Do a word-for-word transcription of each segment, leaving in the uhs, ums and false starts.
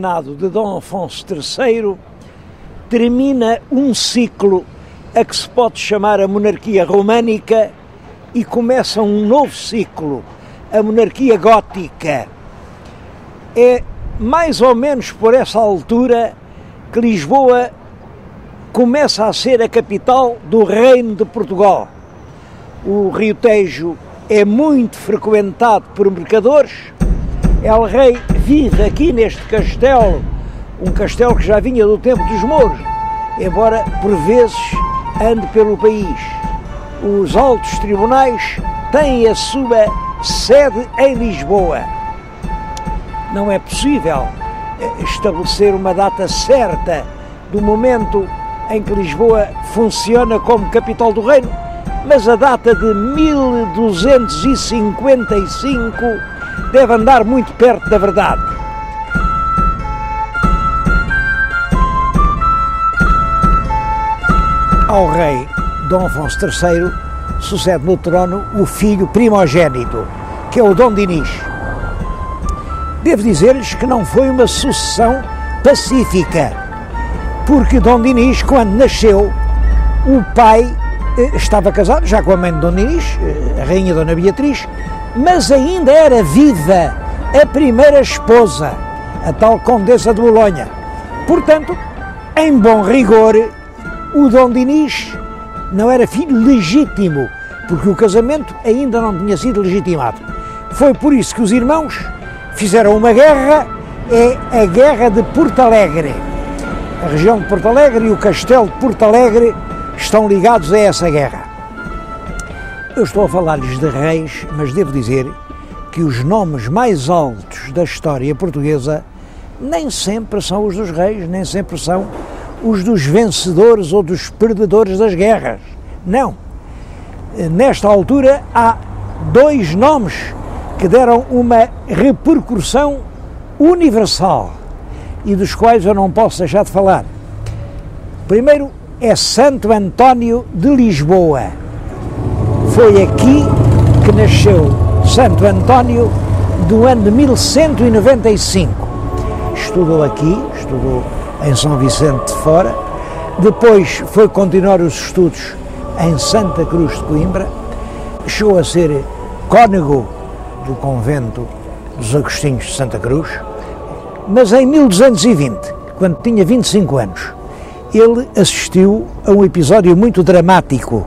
reinado de Dom Afonso terceiro termina um ciclo a que se pode chamar a monarquia românica e começa um novo ciclo, a monarquia gótica. É mais ou menos por essa altura que Lisboa começa a ser a capital do Reino de Portugal. O Rio Tejo é muito frequentado por mercadores. El Rei vive aqui neste castelo, um castelo que já vinha do tempo dos mouros, embora por vezes ande pelo país. Os altos tribunais têm a sua sede em Lisboa. Não é possível estabelecer uma data certa do momento em que Lisboa funciona como capital do reino, mas a data de mil duzentos e cinquenta e cinco deve andar muito perto da verdade. Ao rei Dom Afonso terceiro sucede no trono o filho primogênito, que é o Dom Dinis. Devo dizer-lhes que não foi uma sucessão pacífica, porque Dom Dinis, quando nasceu, o pai eh, estava casado já com a mãe de Dom Dinis, eh, a rainha Dona Beatriz, mas ainda era viva a primeira esposa, a tal Condessa de Bolonha. Portanto, em bom rigor, o Dom Dinis não era filho legítimo, porque o casamento ainda não tinha sido legitimado. Foi por isso que os irmãos fizeram uma guerra, é a Guerra de Porto Alegre. A região de Porto Alegre e o castelo de Porto Alegre estão ligados a essa guerra. Eu estou a falar-lhes de reis, mas devo dizer que os nomes mais altos da história portuguesa nem sempre são os dos reis, nem sempre são os dos vencedores ou dos perdedores das guerras. Não. Nesta altura há dois nomes que deram uma repercussão universal e dos quais eu não posso deixar de falar. Primeiro é Santo António de Lisboa. Foi aqui que nasceu Santo António do ano de mil cento e noventa e cinco. Estudou aqui, estudou em São Vicente de Fora, depois foi continuar os estudos em Santa Cruz de Coimbra, chegou a ser cônego do convento dos Agostinhos de Santa Cruz, mas em mil duzentos e vinte, quando tinha vinte e cinco anos, ele assistiu a um episódio muito dramático.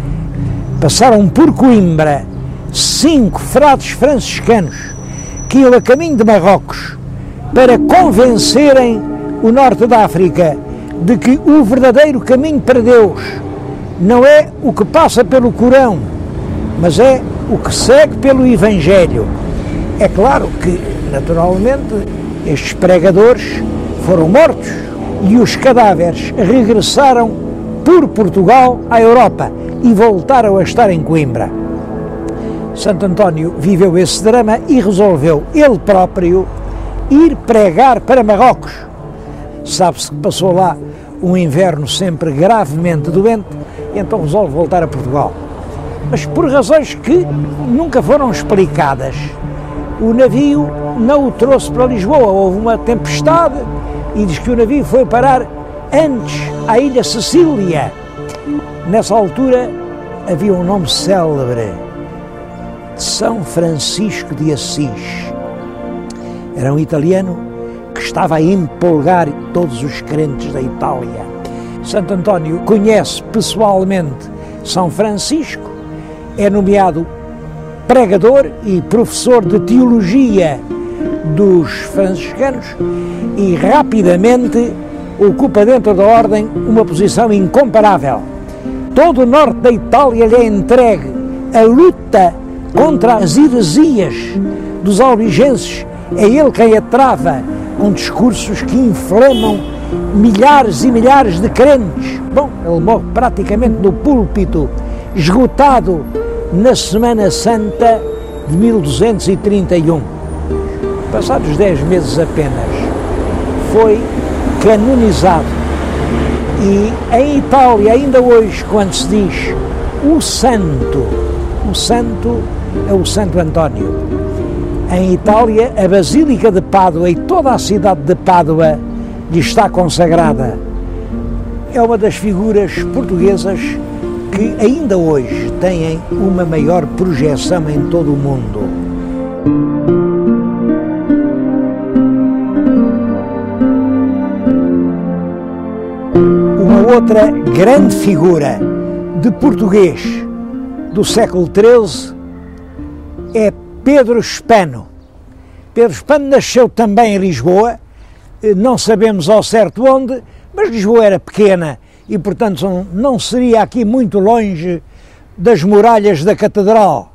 Passaram por Coimbra cinco frades franciscanos que iam a caminho de Marrocos para convencerem o norte da África de que o verdadeiro caminho para Deus não é o que passa pelo Corão, mas é o que segue pelo Evangelho. É claro que, naturalmente, estes pregadores foram mortos e os cadáveres regressaram por Portugal à Europa e voltaram a estar em Coimbra. Santo António viveu esse drama e resolveu ele próprio ir pregar para Marrocos. Sabe-se que passou lá um inverno sempre gravemente doente e então resolve voltar a Portugal. Mas por razões que nunca foram explicadas, o navio não o trouxe para Lisboa. Houve uma tempestade e diz que o navio foi parar antes à Ilha Sicília. Nessa altura havia um nome célebre, São Francisco de Assis. Era um italiano que estava a empolgar todos os crentes da Itália. Santo António conhece pessoalmente São Francisco, é nomeado pregador e professor de teologia dos franciscanos e rapidamente ocupa dentro da ordem uma posição incomparável. Todo o norte da Itália lhe é entregue. A luta contra as heresias dos albigenses é ele quem a trava, com discursos que inflamam milhares e milhares de crentes. Bom, ele morre praticamente no púlpito, esgotado na Semana Santa de mil duzentos e trinta e um. Passados dez meses apenas, foi canonizado. E em Itália, ainda hoje, quando se diz o santo, o santo é o Santo António. Em Itália, a Basílica de Pádua e toda a cidade de Pádua lhe está consagrada. É uma das figuras portuguesas que ainda hoje têm uma maior projeção em todo o mundo. Uma outra grande figura de português do século treze é Pedro Spano. Pedro Spano nasceu também em Lisboa, não sabemos ao certo onde, mas Lisboa era pequena e, portanto, não seria aqui muito longe das muralhas da Catedral.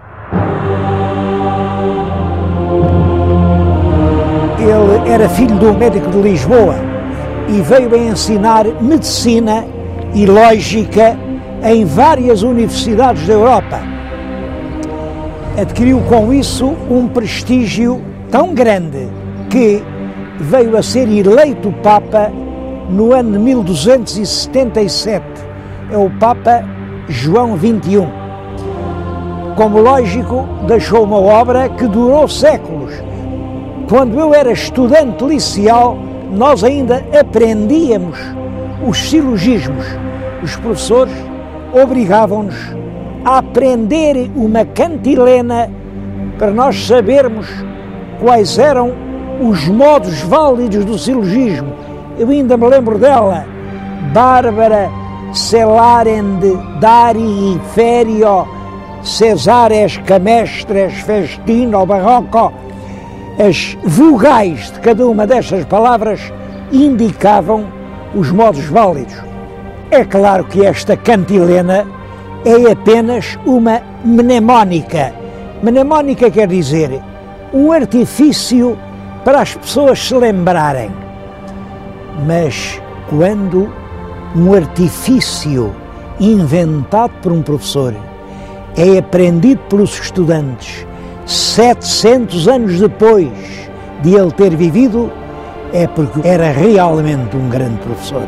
Ele era filho de um médico de Lisboa e veio a ensinar medicina e lógica em várias universidades da Europa. Adquiriu com isso um prestígio tão grande que veio a ser eleito Papa no ano de mil duzentos e setenta e sete. É o Papa João vinte e um. Como lógico, deixou uma obra que durou séculos. Quando eu era estudante liceal, nós ainda aprendíamos os silogismos. Os professores obrigavam-nos a aprender uma cantilena para nós sabermos quais eram os modos válidos do silogismo. Eu ainda me lembro dela: Bárbara, celarende, dari, ferio, cesares, camestres, festino, barroco. As vogais de cada uma destas palavras indicavam os modos válidos. É claro que esta cantilena é apenas uma mnemónica. Mnemónica quer dizer um artifício para as pessoas se lembrarem. Mas quando um artifício inventado por um professor é aprendido pelos estudantes setecentos anos depois de ele ter vivido, é porque era realmente um grande professor.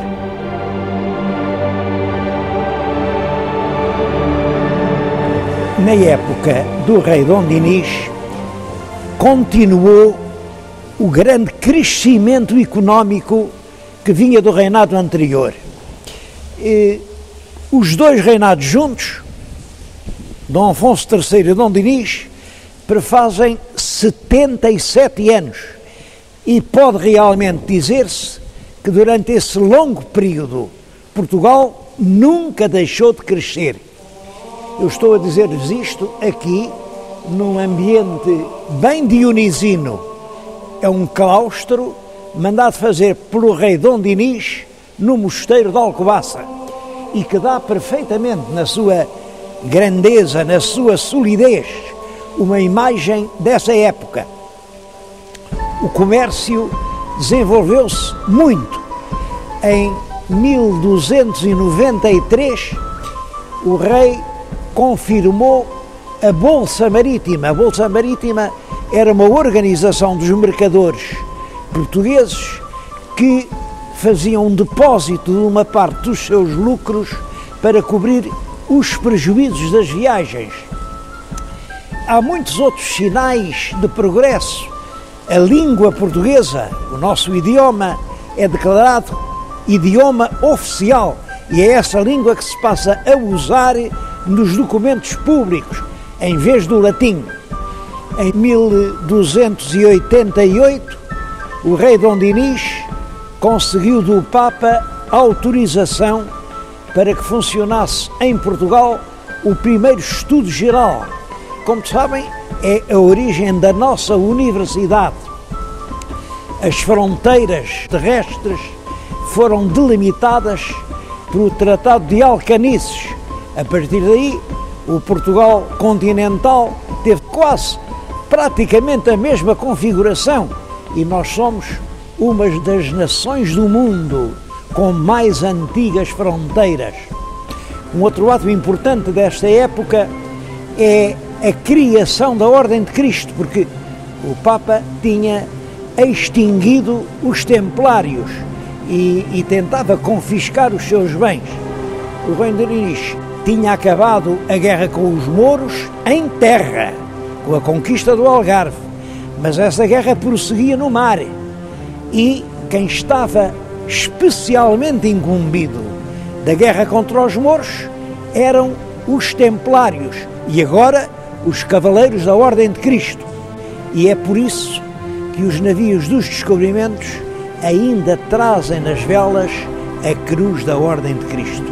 Na época do rei Dom Dinis, continuou o grande crescimento económico que vinha do reinado anterior. E os dois reinados juntos, Dom Afonso terceiro e Dom Dinis, prefazem setenta e sete anos, e pode realmente dizer-se que durante esse longo período Portugal nunca deixou de crescer. Eu estou a dizer-vos isto aqui num ambiente bem dionisino. É um claustro mandado fazer pelo rei Dom Dinis no mosteiro de Alcobaça e que dá perfeitamente na sua grandeza, na sua solidez, uma imagem dessa época. O comércio desenvolveu-se muito. Em mil duzentos e noventa e três, o rei confirmou a Bolsa Marítima. A Bolsa Marítima era uma organização dos mercadores portugueses que faziam um depósito de uma parte dos seus lucros para cobrir os prejuízos das viagens. Há muitos outros sinais de progresso. A língua portuguesa, o nosso idioma, é declarado idioma oficial e é essa língua que se passa a usar nos documentos públicos, em vez do latim. Em mil duzentos e oitenta e oito, o rei Dom Dinis conseguiu do Papa autorização para que funcionasse em Portugal o primeiro estudo geral. Como sabem, é a origem da nossa universidade. As fronteiras terrestres foram delimitadas pelo Tratado de Alcanices. A partir daí, o Portugal continental teve quase praticamente a mesma configuração e nós somos uma das nações do mundo com mais antigas fronteiras. Um outro ato importante desta época é a criação da Ordem de Cristo, porque o Papa tinha extinguido os templários e, e tentava confiscar os seus bens. O rei Dom Dinis tinha acabado a guerra com os mouros em terra, com a conquista do Algarve, Mas essa guerra prosseguia no mar e quem estava especialmente incumbido da guerra contra os mouros eram os templários e agora os cavaleiros da Ordem de Cristo. E é por isso que os navios dos descobrimentos ainda trazem nas velas a cruz da Ordem de Cristo.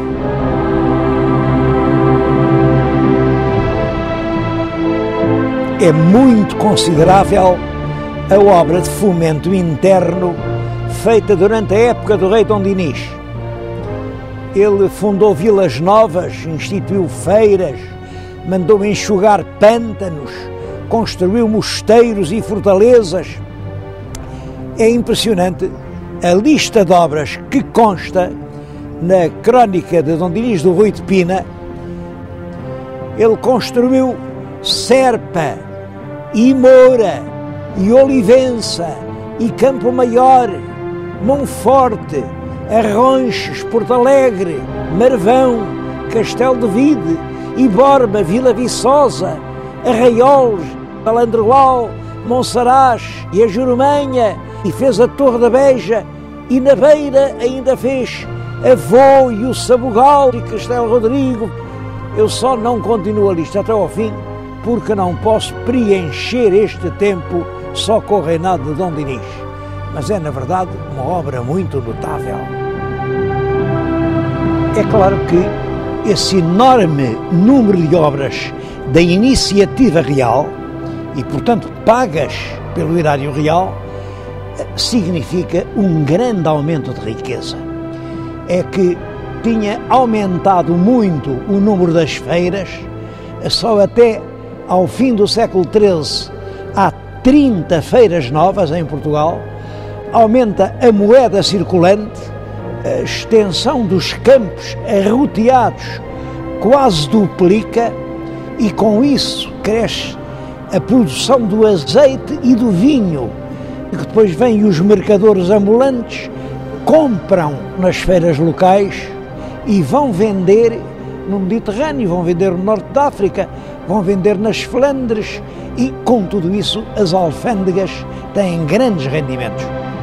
É muito considerável a obra de fomento interno feita durante a época do rei Dom Dinis. Ele fundou vilas novas, instituiu feiras, mandou enxugar pântanos, construiu mosteiros e fortalezas. É impressionante a lista de obras que consta na crónica de Dom Dinis do Rui de Pina. Ele construiu Serpa, e Moura, e Olivença, e Campo Maior, Monforte, Arronches, Porto Alegre, Marvão, Castelo de Vide, e Borba, Vila Viçosa, Arraiolos, Alandroal, Monsaraz e a Jurumanha, e fez a Torre da Beja, e na Beira ainda fez Avô e o Sabugal e Castelo Rodrigo. Eu só não continuo a lista até ao fim, porque não posso preencher este tempo só com o reinado de Dom Dinis. Mas é, na verdade, uma obra muito notável. É claro que esse enorme número de obras da iniciativa real, e portanto pagas pelo erário real, significa um grande aumento de riqueza. É que tinha aumentado muito o número das feiras, só até ao fim do século treze há trinta feiras novas em Portugal, aumenta a moeda circulante, a extensão dos campos arroteados quase duplica e com isso cresce a produção do azeite e do vinho, que depois vêm os mercadores ambulantes, compram nas feiras locais e vão vender no Mediterrâneo, vão vender no Norte da África, vão vender nas Flandres e, com tudo isso, as alfândegas têm grandes rendimentos.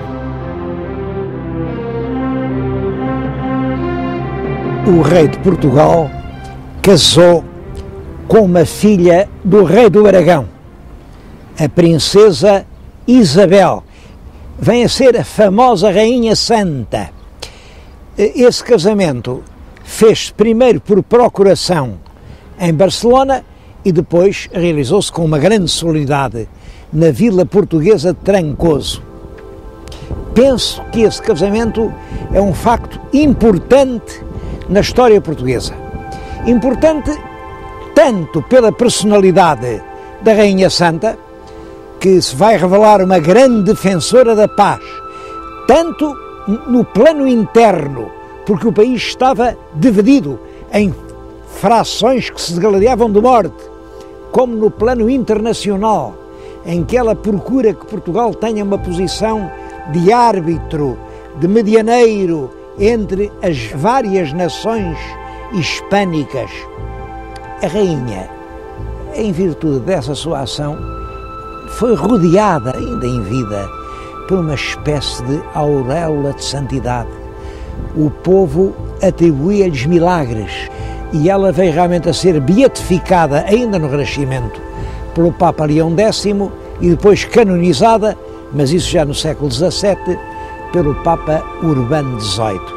O rei de Portugal casou com uma filha do rei do Aragão, a princesa Isabel. Vem a ser a famosa Rainha Santa. Esse casamento fez-se primeiro por procuração em Barcelona e depois realizou-se com uma grande solenidade na vila portuguesa de Trancoso. Penso que esse casamento é um facto importante na história portuguesa. Importante tanto pela personalidade da Rainha Santa, que se vai revelar uma grande defensora da paz, tanto no plano interno, porque o país estava dividido em frações que se degladiavam de morte, como no plano internacional, em que ela procura que Portugal tenha uma posição de árbitro, de medianeiro entre as várias nações hispânicas. A rainha, em virtude dessa sua ação, foi rodeada, ainda em vida, por uma espécie de auréola de santidade. O povo atribuía-lhes milagres e ela veio realmente a ser beatificada, ainda no Renascimento, pelo Papa Leão décimo e depois canonizada, mas isso já no século dezassete, pelo Papa Urbano dezoito.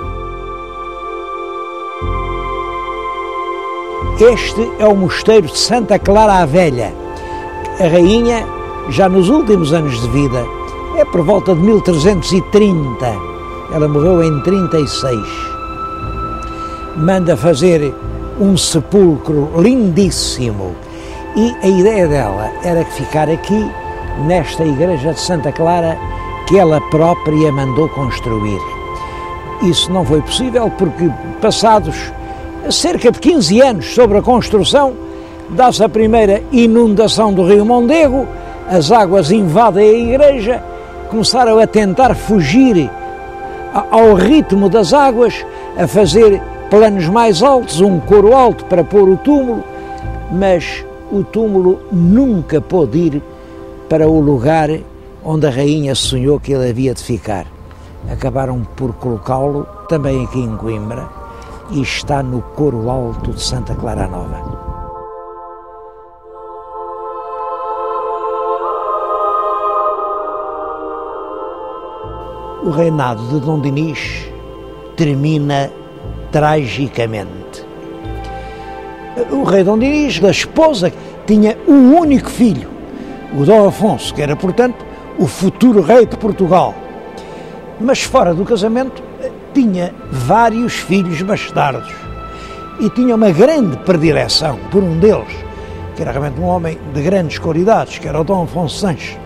Este é o mosteiro de Santa Clara a Velha. A rainha, já nos últimos anos de vida, é por volta de mil trezentos e trinta, ela morreu em trinta e seis, manda fazer um sepulcro lindíssimo e a ideia dela era ficar aqui, nesta igreja de Santa Clara, que ela própria mandou construir. Isso não foi possível porque, passados cerca de quinze anos sobre a construção, dá-se a primeira inundação do rio Mondego, as águas invadem a igreja, começaram a tentar fugir ao ritmo das águas, a fazer planos mais altos, um coro alto para pôr o túmulo, mas o túmulo nunca pôde ir para o lugar onde a rainha sonhou que ele havia de ficar. Acabaram por colocá-lo também aqui em Coimbra e está no Coro Alto de Santa Clara Nova. O reinado de Dom Dinis termina tragicamente. O rei Dom Dinis, da esposa, tinha um único filho, o Dom Afonso, que era, portanto, o futuro rei de Portugal. Mas fora do casamento tinha vários filhos bastardos e tinha uma grande predileção por um deles, que era realmente um homem de grandes qualidades, que era o Dom Afonso Sanches.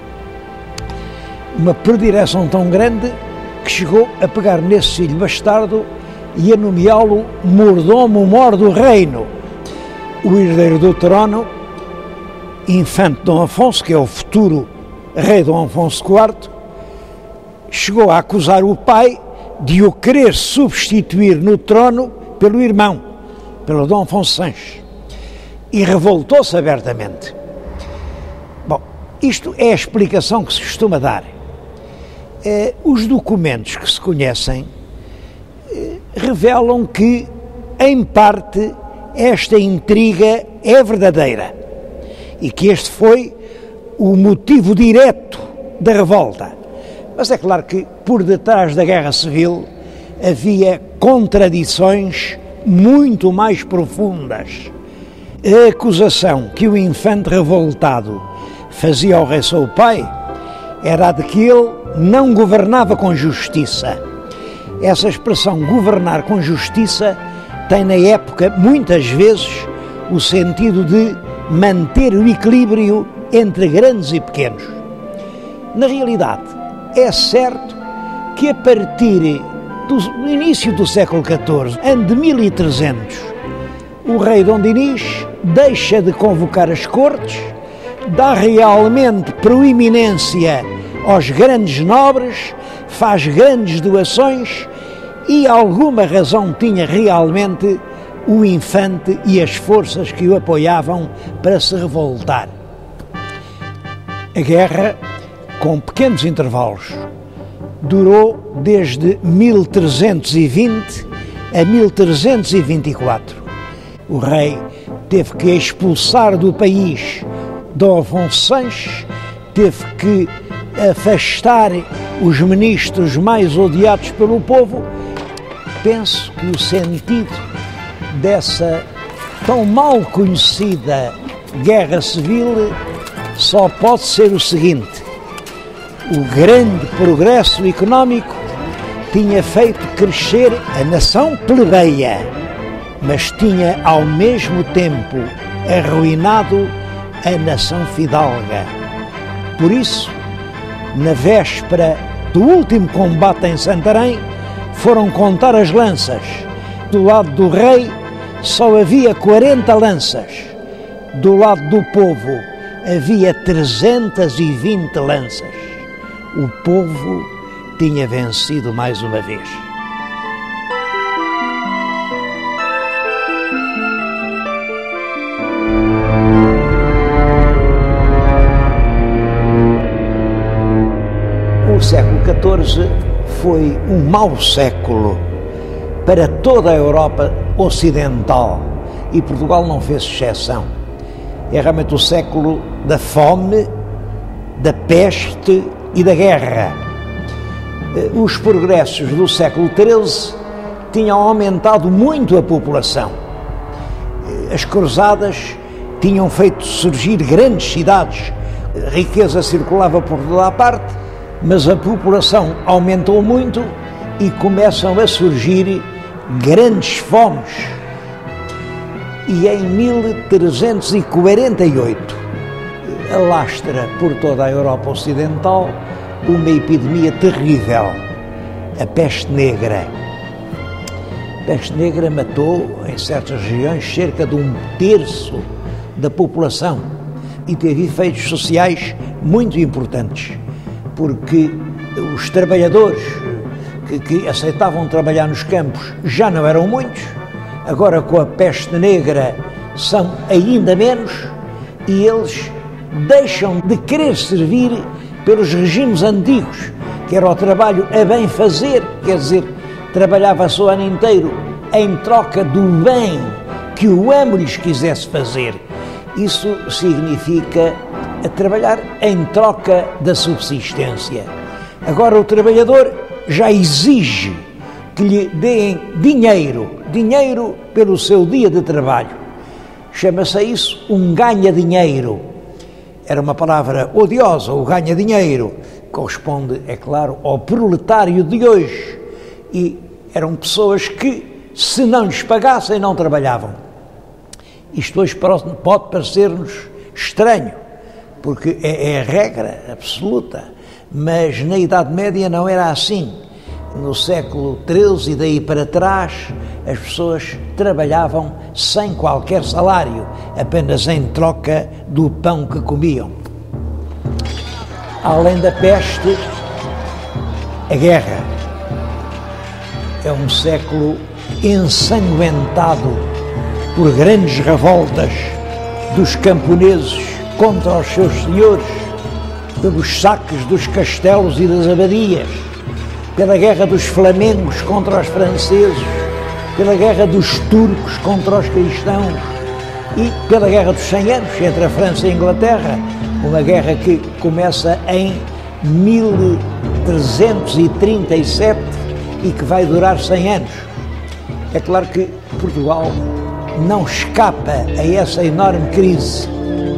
Uma predileção tão grande que chegou a pegar nesse filho bastardo e a nomeá-lo mordomo-mor do reino. O herdeiro do trono, infante Dom Afonso, que é o futuro rei Dom Afonso quarto, chegou a acusar o pai de o querer substituir no trono pelo irmão, pelo Dom Afonso Sanches, e revoltou-se abertamente. Bom, isto é a explicação que se costuma dar. Eh, os documentos que se conhecem eh, revelam que, em parte, esta intriga é verdadeira e que este foi o motivo direto da revolta. Mas é claro que, por detrás da Guerra Civil, havia contradições muito mais profundas. A acusação que o infante revoltado fazia ao rei seu pai era a de que ele não governava com justiça. Essa expressão governar com justiça tem na época muitas vezes o sentido de manter o equilíbrio entre grandes e pequenos. Na realidade, é certo que a partir do início do século catorze, ano de mil e trezentos, o rei Dom Dinis deixa de convocar as cortes, dá realmente proeminência aos grandes nobres, faz grandes doações e alguma razão tinha realmente o infante e as forças que o apoiavam para se revoltar. A guerra, com pequenos intervalos, durou desde mil trezentos e vinte a mil trezentos e vinte e quatro. O rei teve que expulsar do país Dom Afonso Sanches, teve que afastar os ministros mais odiados pelo povo. Penso que o sentido dessa tão mal conhecida guerra civil só pode ser o seguinte: o grande progresso económico tinha feito crescer a nação plebeia, mas tinha ao mesmo tempo arruinado a nação fidalga. Por isso, na véspera do último combate em Santarém, foram contar as lanças. Do lado do rei só havia quarenta lanças. Do lado do povo havia trezentas e vinte lanças. O povo tinha vencido mais uma vez. O século catorze foi um mau século para toda a Europa ocidental e Portugal não fez exceção. É realmente o século da fome, da peste e da guerra. Os progressos do século treze tinham aumentado muito a população. As cruzadas tinham feito surgir grandes cidades, a riqueza circulava por toda a parte, mas a população aumentou muito e começam a surgir grandes fomes. E em mil trezentos e quarenta e oito alastra por toda a Europa Ocidental uma epidemia terrível, a peste negra. A peste negra matou, em certas regiões, cerca de um terço da população e teve efeitos sociais muito importantes, porque os trabalhadores que, que aceitavam trabalhar nos campos já não eram muitos, agora com a peste negra são ainda menos, e eles deixam de querer servir pelos regimes antigos, que era o trabalho a bem fazer, quer dizer, trabalhava-se o ano inteiro em troca do bem que o amo lhes quisesse fazer. Isso significa trabalhar em troca da subsistência. Agora o trabalhador já exige que lhe deem dinheiro, dinheiro pelo seu dia de trabalho. Chama-se isso um ganha-dinheiro. Era uma palavra odiosa, o ganha-dinheiro. Corresponde, é claro, ao proletário de hoje. E eram pessoas que, se não lhes pagassem, não trabalhavam. Isto hoje pode parecer-nos estranho, porque é, é a regra absoluta, mas na Idade Média não era assim. No século treze e daí para trás, as pessoas trabalhavam sem qualquer salário, apenas em troca do pão que comiam. Além da peste, a guerra. É um século ensanguentado por grandes revoltas dos camponeses contra os seus senhores, pelos saques dos castelos e das abadias, pela guerra dos flamengos contra os franceses, pela guerra dos turcos contra os cristãos e pela guerra dos cem anos entre a França e a Inglaterra, uma guerra que começa em mil trezentos e trinta e sete e que vai durar cem anos. É claro que Portugal não escapa a essa enorme crise.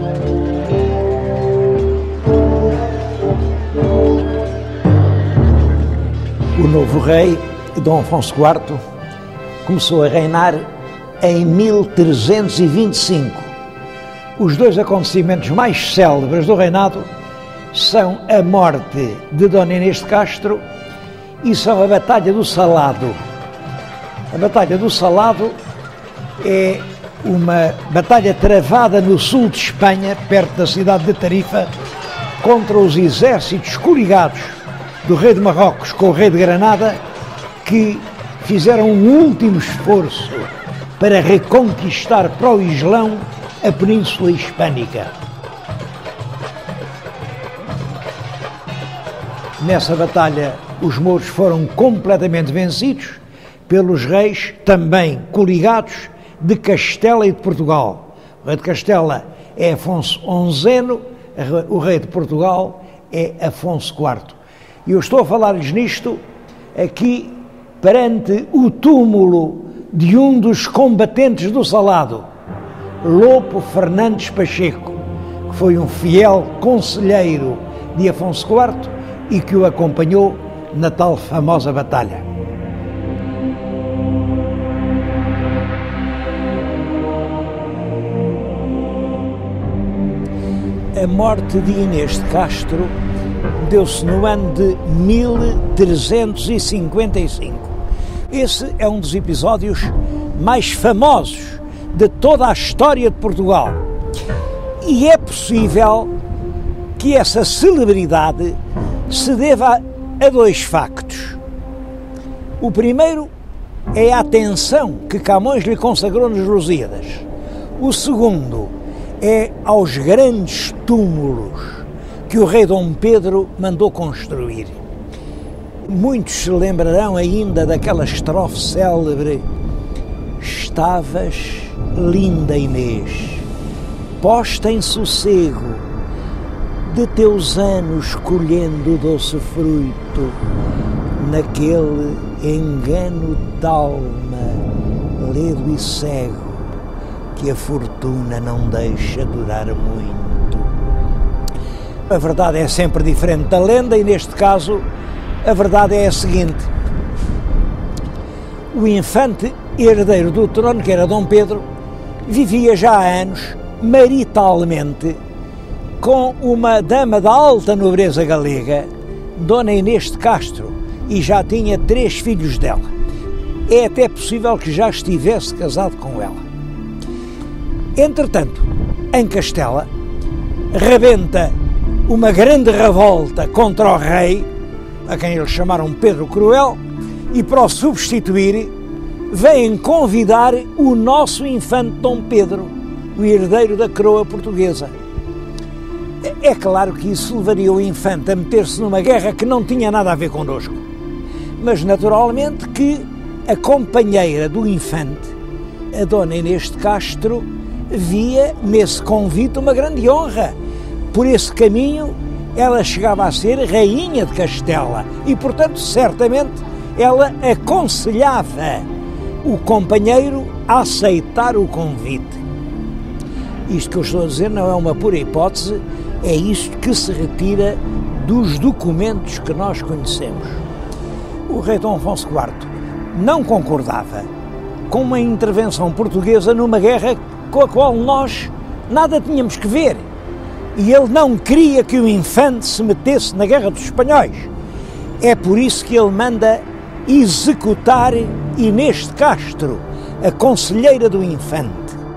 O novo rei, Dom Afonso quarto, começou a reinar em mil trezentos e vinte e cinco. Os dois acontecimentos mais célebres do reinado são a morte de Dona Inês de Castro e são a Batalha do Salado. A Batalha do Salado é uma batalha travada no sul de Espanha, perto da cidade de Tarifa, contra os exércitos coligados do rei de Marrocos com o rei de Granada, que fizeram um último esforço para reconquistar para o Islão a Península Hispânica. Nessa batalha, os mouros foram completamente vencidos pelos reis, também coligados, de Castela e de Portugal. O rei de Castela é Afonso onzeno, o rei de Portugal é Afonso quarto. E eu estou a falar-lhes nisto aqui perante o túmulo de um dos combatentes do Salado, Lopo Fernandes Pacheco, que foi um fiel conselheiro de Afonso quarto e que o acompanhou na tal famosa batalha. A morte de Inês de Castro deu-se no ano de mil trezentos e cinquenta e cinco. Esse é um dos episódios mais famosos de toda a história de Portugal. E é possível que essa celebridade se deva a dois factos. O primeiro é a atenção que Camões lhe consagrou nos Lusíadas. O segundo é aos grandes túmulos que o rei Dom Pedro mandou construir. Muitos se lembrarão ainda daquela estrofe célebre: estavas, linda Inês, posta em sossego, de teus anos colhendo o doce fruto, naquele engano d'alma, ledo e cego, que a fortuna não deixa durar muito. A verdade é sempre diferente da lenda e, neste caso, a verdade é a seguinte: o infante herdeiro do trono, que era Dom Pedro, vivia já há anos maritalmente com uma dama da alta nobreza galega, Dona Inês de Castro, e já tinha três filhos dela. É até possível que já estivesse casado com ela. Entretanto, em Castela, rebenta uma grande revolta contra o rei, a quem eles chamaram Pedro Cruel, e para o substituir, vêm convidar o nosso infante Dom Pedro, o herdeiro da coroa portuguesa. É claro que isso levaria o infante a meter-se numa guerra que não tinha nada a ver connosco. Mas naturalmente que a companheira do infante, a dona Inês de Castro, via nesse convite uma grande honra. Por esse caminho ela chegava a ser rainha de Castela e, portanto, certamente ela aconselhava o companheiro a aceitar o convite. Isto que eu estou a dizer não é uma pura hipótese, é isto que se retira dos documentos que nós conhecemos. O rei Dom Afonso quarto não concordava com uma intervenção portuguesa numa guerra com a qual nós nada tínhamos que ver. E ele não queria que o infante se metesse na guerra dos espanhóis. É por isso que ele manda executar Inês de Castro, a conselheira do infante.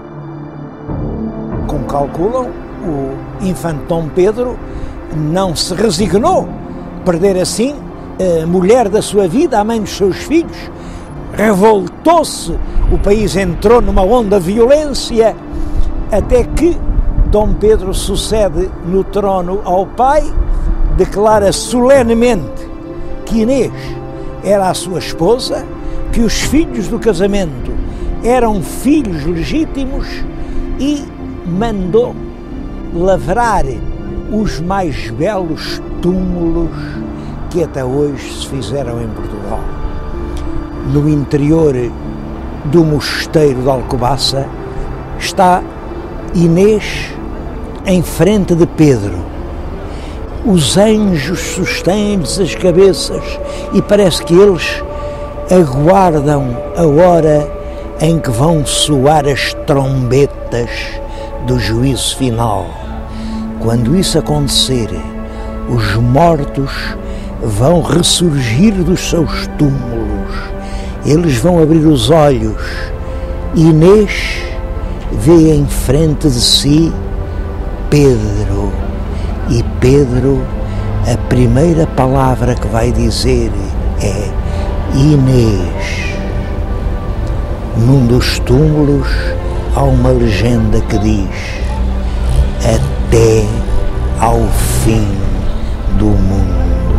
Como calculam, o infante Dom Pedro não se resignou a perder assim a mulher da sua vida, a mãe dos seus filhos. Revoltou-se, o país entrou numa onda de violência, até que Dom Pedro sucede no trono ao pai, declara solenemente que Inês era a sua esposa, que os filhos do casamento eram filhos legítimos e mandou lavrar os mais belos túmulos que até hoje se fizeram em Portugal. No interior do mosteiro de Alcobaça está Inês em frente de Pedro. Os anjos sustêm-lhes as cabeças e parece que eles aguardam a hora em que vão soar as trombetas do juízo final. Quando isso acontecer, os mortos vão ressurgir dos seus túmulos. Eles vão abrir os olhos. Inês vê em frente de si Pedro. E Pedro, a primeira palavra que vai dizer é Inês. Num dos túmulos há uma legenda que diz: até ao fim do mundo.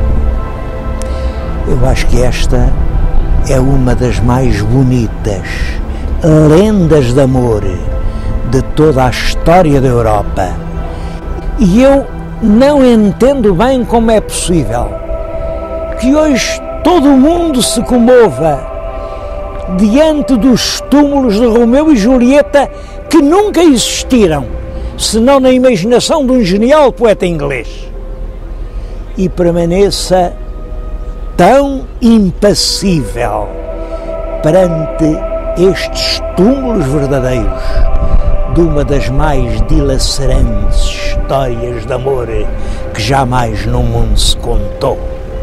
Eu acho que esta é uma das mais bonitas lendas de amor de toda a história da Europa. E eu não entendo bem como é possível que hoje todo o mundo se comova diante dos túmulos de Romeu e Julieta, que nunca existiram, senão na imaginação de um genial poeta inglês, e permaneça tão impassível perante estes túmulos verdadeiros de uma das mais dilacerantes histórias de amor que jamais no mundo se contou.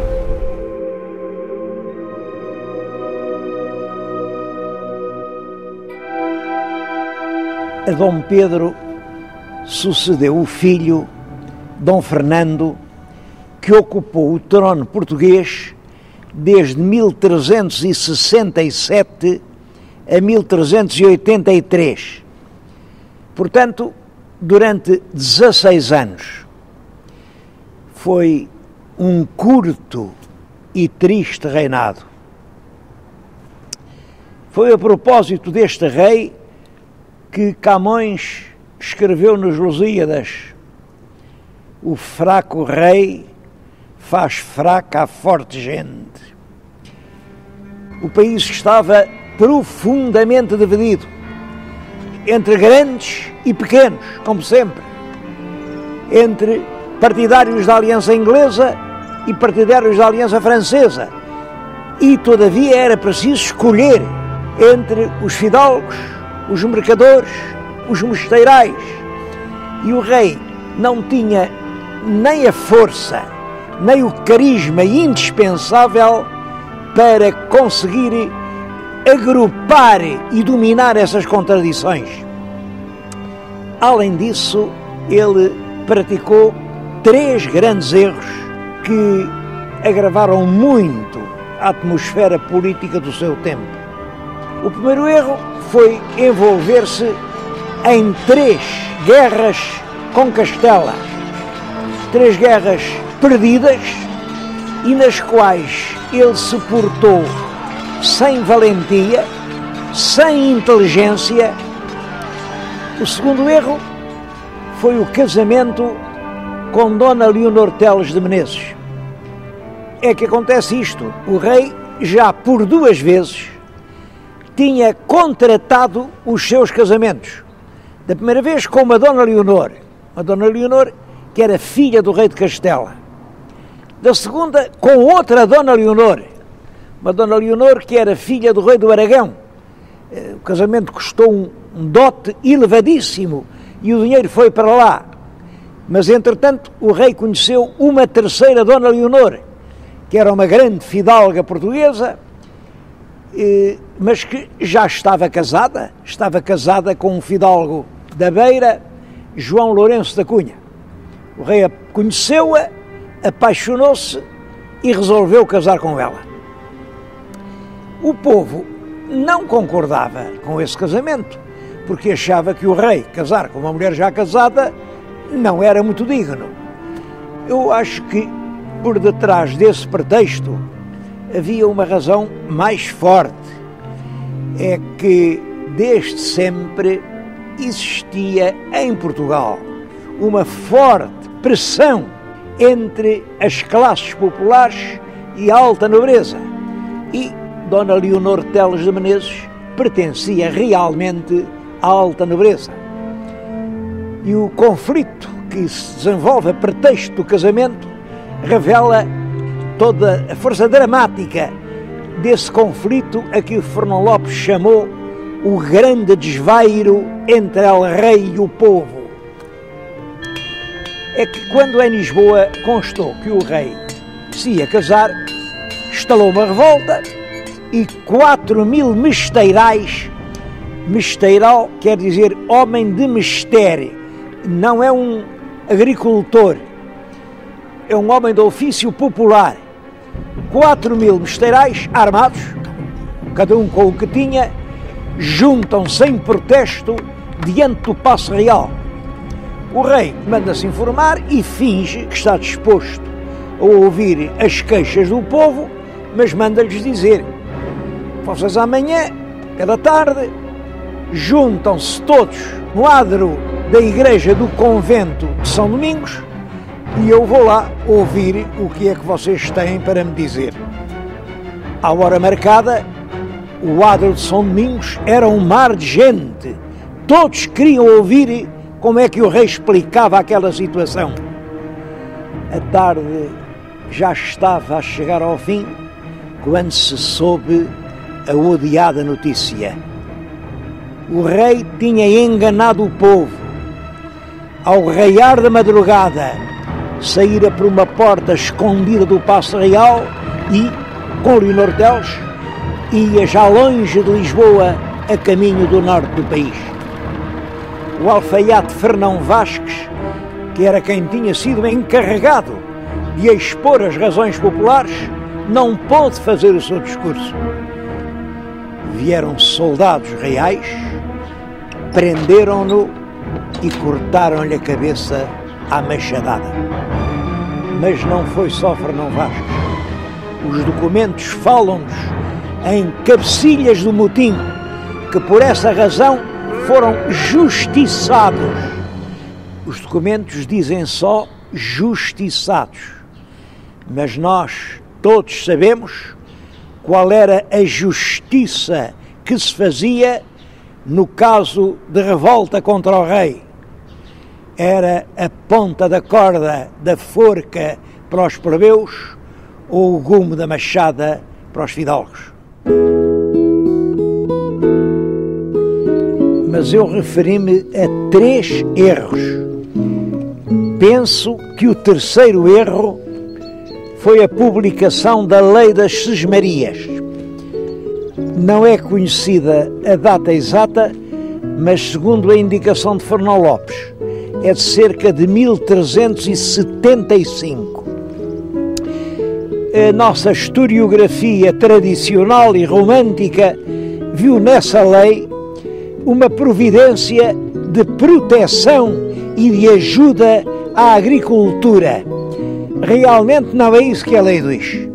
A Dom Pedro sucedeu o filho, Dom Fernando, que ocupou o trono português desde mil trezentos e sessenta e sete a mil trezentos e oitenta e três. Portanto, durante dezasseis anos. Foi um curto e triste reinado. Foi a propósito deste rei que Camões escreveu nos Lusíadas: o fraco rei faz fraca a forte gente. O país estava profundamente dividido entre grandes e pequenos, como sempre, entre partidários da Aliança Inglesa e partidários da Aliança Francesa, e todavia era preciso escolher entre os fidalgos, os mercadores, os mosteirais, e o rei não tinha nem a força, nem o carisma indispensável para conseguir agrupar e dominar essas contradições. Além disso, ele praticou três grandes erros que agravaram muito a atmosfera política do seu tempo. O primeiro erro foi envolver-se em três guerras com Castela. três guerras perdidas e nas quais ele se portou sem valentia, sem inteligência. O segundo erro foi o casamento com Dona Leonor Teles de Menezes. É que acontece isto: o rei já por duas vezes tinha contratado os seus casamentos. Da primeira vez com uma Dona Leonor, uma Dona Leonor que era filha do rei de Castela. Da segunda com outra Dona Leonor, uma Dona Leonor que era filha do rei do Aragão. O casamento custou um, um dote elevadíssimo e o dinheiro foi para lá. Mas, entretanto, o rei conheceu uma terceira Dona Leonor, que era uma grande fidalga portuguesa, mas que já estava casada, estava casada com um fidalgo da Beira, João Lourenço da Cunha. O rei conheceu-a, apaixonou-se e resolveu casar com ela. O povo não concordava com esse casamento, porque achava que o rei casar com uma mulher já casada não era muito digno. Eu acho que por detrás desse pretexto havia uma razão mais forte. É que desde sempre existia em Portugal uma forte pressão entre as classes populares e a alta nobreza. E Dona Leonor Teles de Menezes pertencia realmente à alta nobreza. E o conflito que se desenvolve a pretexto do casamento revela toda a força dramática desse conflito a que Fernão Lopes chamou o grande desvairo entre el rei e o povo. É que quando em Lisboa constou que o rei se ia casar, estalou uma revolta e quatro mil mesteirais, mesteiral quer dizer homem de mistério, não é um agricultor, é um homem de ofício popular. Quatro mil mesteirais armados, cada um com o que tinha, juntam-se em protesto diante do Paço Real. O rei manda-se informar e finge que está disposto a ouvir as queixas do povo, mas manda-lhes dizer: vocês amanhã, pela tarde, juntam-se todos no adro da igreja do convento de São Domingos e eu vou lá ouvir o que é que vocês têm para me dizer. À hora marcada, o adro de São Domingos era um mar de gente. Todos queriam ouvir como é que o rei explicava aquela situação. A tarde já estava a chegar ao fim quando se soube a odiada notícia. O rei tinha enganado o povo. Ao raiar da madrugada, saíra por uma porta escondida do Paço Real e, com Leonor Teles, ia já longe de Lisboa, a caminho do norte do país. O alfaiate Fernão Vasques, que era quem tinha sido encarregado de expor as razões populares, não pôde fazer o seu discurso. Vieram soldados reais, prenderam-no e cortaram-lhe a cabeça à machadada. Mas não foi só Fernão Vasques. Os documentos falam-nos em cabecilhas do motim, que por essa razão foram justiçados. Os documentos dizem só justiçados, mas nós todos sabemos qual era a justiça que se fazia no caso de revolta contra o rei. Era a ponta da corda da forca para os plebeus ou o gume da machada para os fidalgos. Mas eu referi-me a três erros. Penso que o terceiro erro foi a publicação da Lei das Sesmarias. Não é conhecida a data exata, mas segundo a indicação de Fernão Lopes, é de cerca de mil trezentos e setenta e cinco. A nossa historiografia tradicional e romântica viu nessa lei uma providência de proteção e de ajuda à agricultura. Realmente não é isso que a lei diz.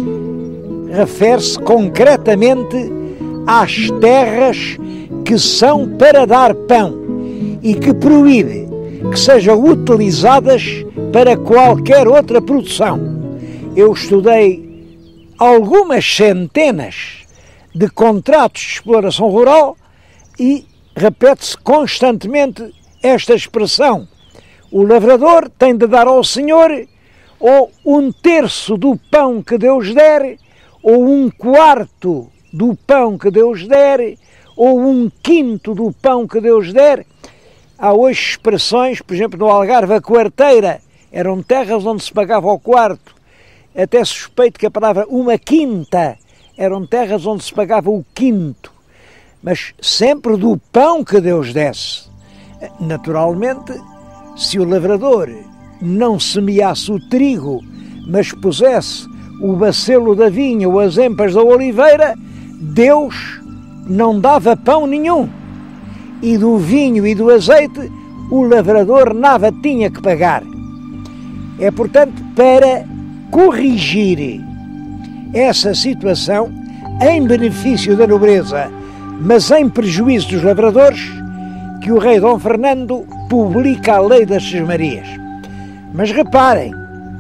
Refere-se concretamente às terras que são para dar pão e que proíbe que sejam utilizadas para qualquer outra produção. Eu estudei algumas centenas de contratos de exploração rural e repete-se constantemente esta expressão: o lavrador tem de dar ao Senhor ou um terço do pão que Deus der, ou um quarto do pão que Deus der, ou um quinto do pão que Deus der. Há hoje expressões, por exemplo, no Algarve, a quarteira, eram terras onde se pagava o quarto. Até suspeito que a palavra uma quinta, eram terras onde se pagava o quinto. Mas sempre do pão que Deus desse. Naturalmente, se o lavrador não semeasse o trigo, mas pusesse o bacelo da vinha ou as empas da oliveira, Deus não dava pão nenhum. E do vinho e do azeite, o lavrador nada tinha que pagar. É, portanto, para corrigir essa situação, em benefício da nobreza, mas em prejuízo dos lavradores, que o rei Dom Fernando publica a lei das sesmarias. Mas reparem,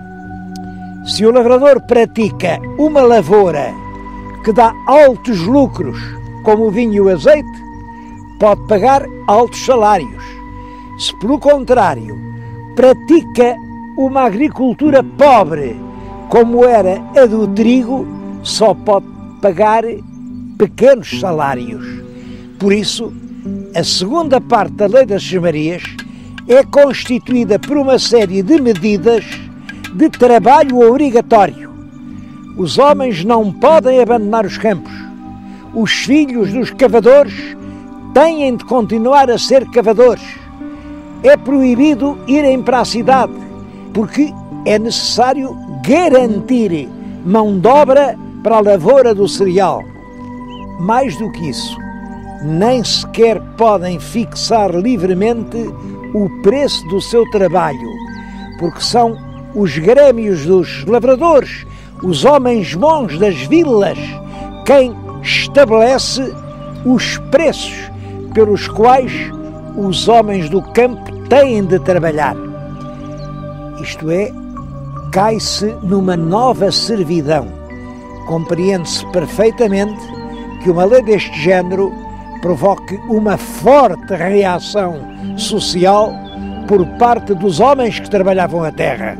se o lavrador pratica uma lavoura que dá altos lucros, como o vinho e o azeite, pode pagar altos salários. Se, pelo contrário, pratica uma agricultura pobre, como era a do trigo, só pode pagar pequenos salários. Por isso, a segunda parte da lei das sesmarias é constituída por uma série de medidas de trabalho obrigatório. Os homens não podem abandonar os campos. Os filhos dos cavadores têm de continuar a ser cavadores. É proibido irem para a cidade, porque é necessário garantir mão de obra para a lavoura do cereal. Mais do que isso, nem sequer podem fixar livremente o preço do seu trabalho, porque são os grêmios dos lavradores, os homens bons das vilas, quem estabelece os preços pelos quais os homens do campo têm de trabalhar. Isto é, cai-se numa nova servidão. Compreende-se perfeitamente que uma lei deste género provoque uma forte reação social por parte dos homens que trabalhavam a terra.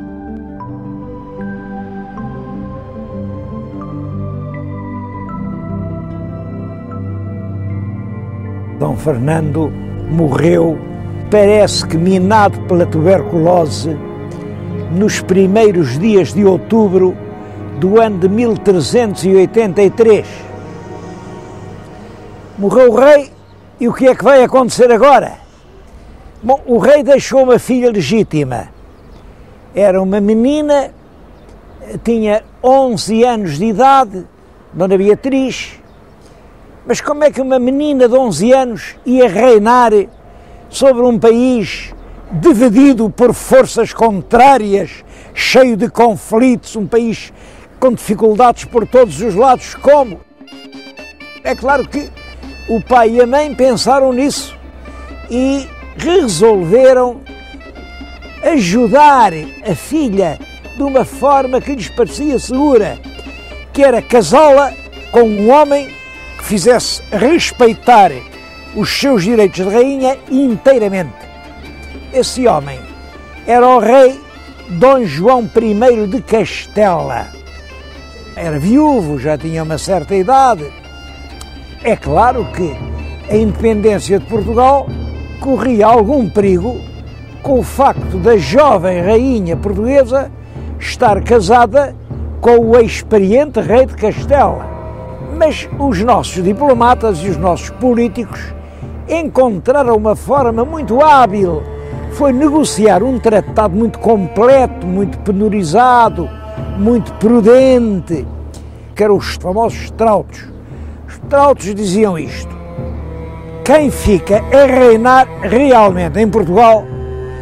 Dom Fernando morreu, parece que minado pela tuberculose, nos primeiros dias de outubro do ano de mil trezentos e oitenta e três. Morreu o rei, e o que é que vai acontecer agora? Bom, o rei deixou uma filha legítima. Era uma menina, tinha onze anos de idade, Dona Beatriz. Mas como é que uma menina de onze anos ia reinar sobre um país dividido por forças contrárias, cheio de conflitos, um país com dificuldades por todos os lados? Como? É claro que o pai e a mãe pensaram nisso e resolveram ajudar a filha de uma forma que lhes parecia segura, que era casá-la com um homem que fizesse respeitar os seus direitos de rainha inteiramente. Esse homem era o rei Dom João I de Castela. Era viúvo, já tinha uma certa idade. É claro que a independência de Portugal corria algum perigo com o facto da jovem rainha portuguesa estar casada com o experiente rei de Castela. Mas os nossos diplomatas e os nossos políticos encontraram uma forma muito hábil. Foi negociar um tratado muito completo, muito penorizado, muito prudente, que eram os famosos trautos. Os trautos diziam isto: quem fica a reinar realmente em Portugal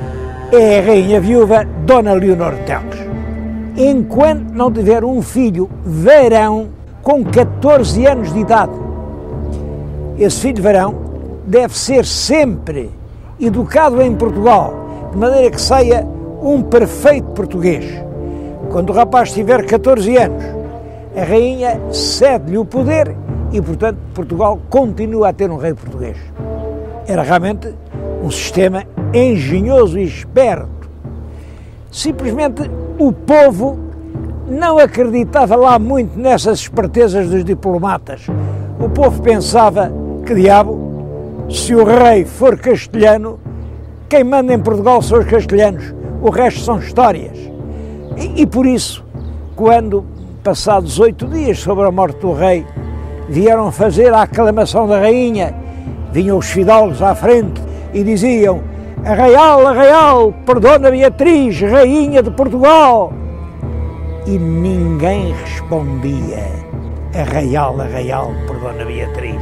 é a rainha viúva Dona Leonor Teles. Enquanto não tiver um filho varão com catorze anos de idade, esse filho varão deve ser sempre educado em Portugal, de maneira que saia um perfeito português. Quando o rapaz tiver catorze anos, a rainha cede-lhe o poder e, portanto, Portugal continua a ter um rei português. Era realmente um sistema engenhoso e esperto. Simplesmente o povo não acreditava lá muito nessas espertezas dos diplomatas. O povo pensava, que diabo, se o rei for castelhano, quem manda em Portugal são os castelhanos, o resto são histórias. E, e por isso, quando, passados oito dias sobre a morte do rei, vieram fazer a aclamação da rainha, vinham os fidalgos à frente e diziam: Arraial, Arraial, por Dona Beatriz, rainha de Portugal. E ninguém respondia: Arraial, Arraial, por Dona Beatriz.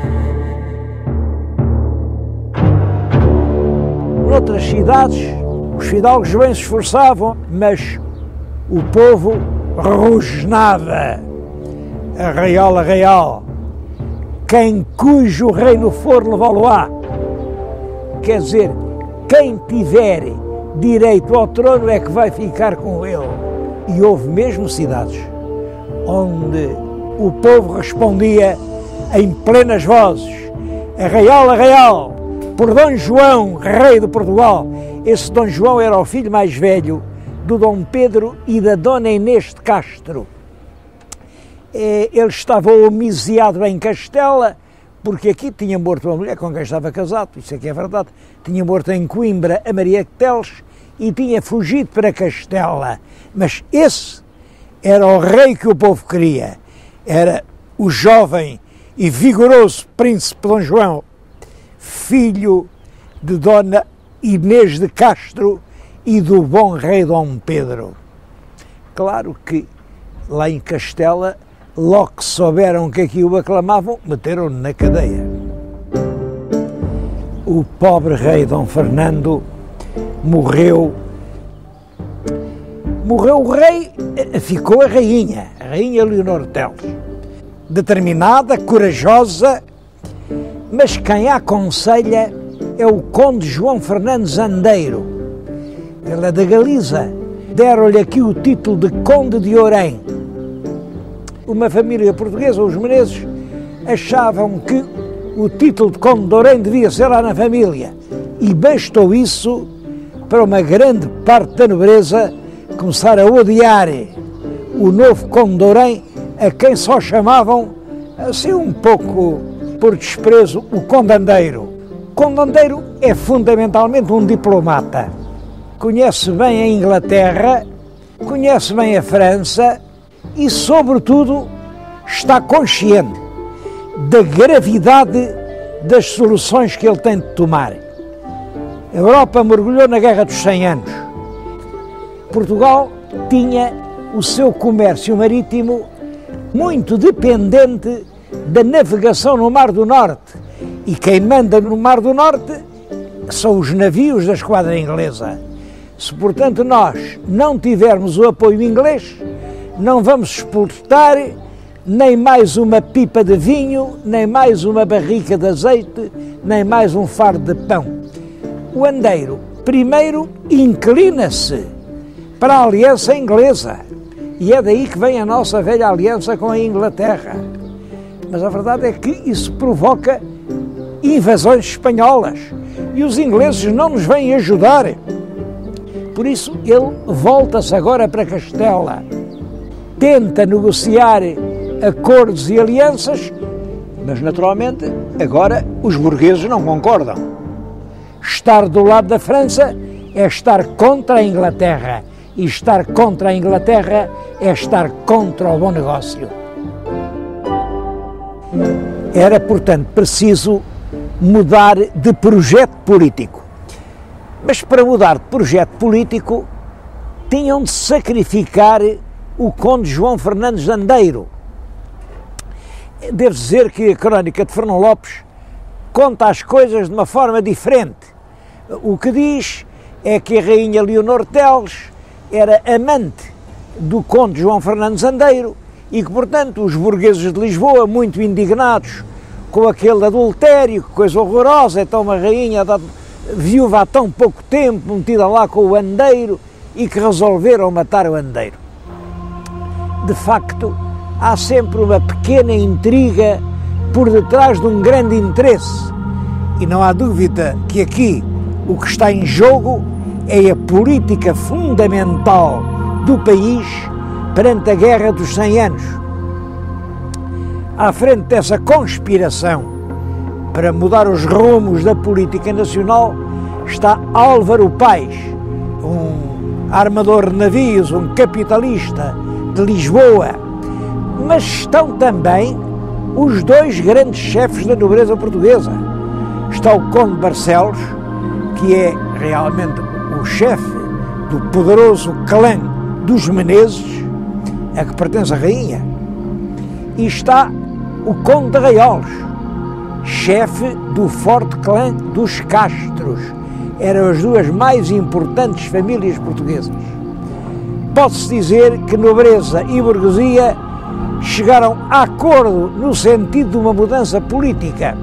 Noutras cidades, os fidalgos bem se esforçavam, mas o povo rosnava: Arraial, Arraial, quem cujo reino for levá-lo-á. Quer dizer, quem tiver direito ao trono é que vai ficar com ele. E houve mesmo cidades onde o povo respondia em plenas vozes: Arraial, Arraial, por Dom João, rei de Portugal. Esse Dom João era o filho mais velho do Dom Pedro e da Dona Inês de Castro. Ele estava homiciado em Castela, porque aqui tinha morto uma mulher com quem estava casado, isso aqui é verdade, tinha morto em Coimbra a Maria de Teles e tinha fugido para Castela. Mas esse era o rei que o povo queria, era o jovem e vigoroso príncipe Dom João, filho de Dona Inês de Castro e do bom rei Dom Pedro. Claro que lá em Castela, logo que souberam que aqui o aclamavam, meteram-no na cadeia. O pobre rei Dom Fernando morreu. Morreu o rei, ficou a rainha, a rainha Leonor Teles. Determinada, corajosa, mas quem a aconselha é o conde João Fernandes Andeiro. Ele é da Galiza. Deram-lhe aqui o título de Conde de Orém. Uma família portuguesa, os Menezes, achavam que o título de Conde de Orém devia ser lá na família. E bastou isso para uma grande parte da nobreza começar a odiar o novo Conde de Orém, a quem só chamavam, assim um pouco por desprezo, o Conde Andeiro. O Conde Andeiro é fundamentalmente um diplomata. Conhece bem a Inglaterra, conhece bem a França e, sobretudo, está consciente da gravidade das soluções que ele tem de tomar. A Europa mergulhou na Guerra dos cem anos. Portugal tinha o seu comércio marítimo muito dependente da navegação no Mar do Norte. E quem manda no Mar do Norte são os navios da esquadra inglesa. Se, portanto, nós não tivermos o apoio inglês, não vamos exportar nem mais uma pipa de vinho, nem mais uma barrica de azeite, nem mais um fardo de pão. O Andeiro, primeiro, inclina-se para a aliança inglesa, e é daí que vem a nossa velha aliança com a Inglaterra. Mas a verdade é que isso provoca invasões espanholas, e os ingleses não nos vêm ajudar. Por isso, ele volta-se agora para Castela, tenta negociar acordos e alianças, mas, naturalmente, agora os burgueses não concordam. Estar do lado da França é estar contra a Inglaterra, e estar contra a Inglaterra é estar contra o bom negócio. Era, portanto, preciso mudar de projeto político. Mas para mudar de projeto político, tinham de sacrificar o conde João Fernandes Andeiro. Devo dizer que a crónica de Fernão Lopes conta as coisas de uma forma diferente. O que diz é que a rainha Leonor Teles era amante do conde João Fernandes Andeiro e que, portanto, os burgueses de Lisboa, muito indignados com aquele adultério, que coisa horrorosa, então uma rainha viúva há tão pouco tempo, metida lá com o Andeiro, e que resolveram matar o Andeiro. De facto, há sempre uma pequena intriga por detrás de um grande interesse. E não há dúvida que aqui o que está em jogo é a política fundamental do país perante a Guerra dos cem anos. À frente dessa conspiração para mudar os rumos da política nacional está Álvaro Paes, um armador de navios, um capitalista de Lisboa, mas estão também os dois grandes chefes da nobreza portuguesa. Está o Conde Barcelos, que é realmente o chefe do poderoso clã dos Menezes, a que pertence a rainha, e está o Conde de Arraiolos, chefe do forte clã dos Castros. Eram as duas mais importantes famílias portuguesas. Pode-se dizer que nobreza e burguesia chegaram a acordo no sentido de uma mudança política.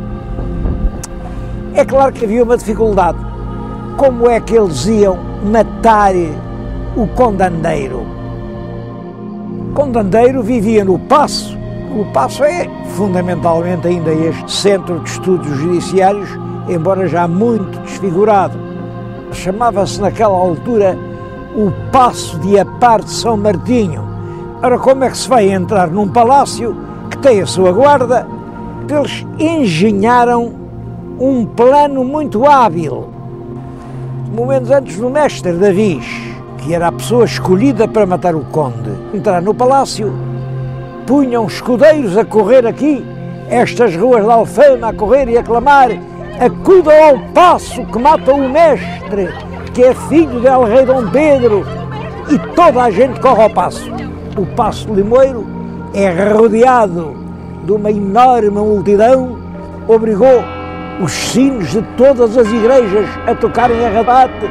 É claro que havia uma dificuldade. Como é que eles iam matar o Conde Andeiro? O Conde Andeiro vivia no Paço. O Paço é fundamentalmente ainda este centro de estudos judiciários, embora já muito desfigurado. Chamava-se naquela altura o Paço de Apar de São Martinho. Ora, como é que se vai entrar num palácio que tem a sua guarda? Eles engenharam um plano muito hábil. Momentos antes do mestre Davis, que era a pessoa escolhida para matar o conde, entrar no palácio, punham escudeiros a correr aqui, estas ruas de Alfama, a correr e a clamar: acudam ao paço que mata o mestre, que é filho de El Rei Dom Pedro, e toda a gente corre ao paço. O Paço de Limoeiro é rodeado de uma enorme multidão, obrigou os sinos de todas as igrejas a tocarem a rabate,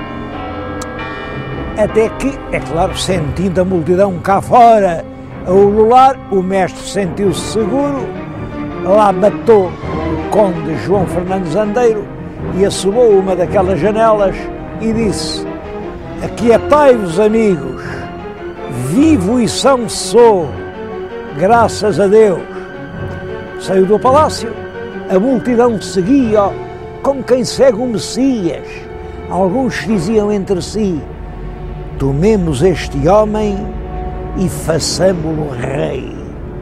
até que, é claro, sentindo a multidão cá fora a ulular, o mestre sentiu-se seguro, lá matou o conde João Fernandes Andeiro e assomou uma daquelas janelas e disse: aquietai-vos, amigos, vivo e são sou, graças a Deus. Saiu do palácio, a multidão seguia como quem segue o Messias. Alguns diziam entre si: tomemos este homem e façamo-lo rei.